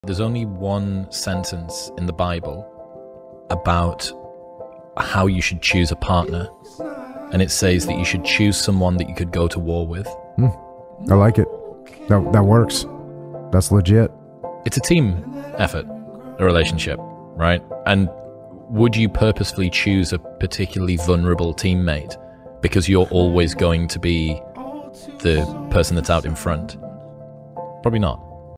There's only one sentence in the Bible about how you should choose a partner, and it says that you should choose someone that you could go to war with. I like it. That works. That's legit. It's a team effort, a relationship, right? And would you purposefully choose a particularly vulnerable teammate because you're always going to be the person that's out in front? Probably not.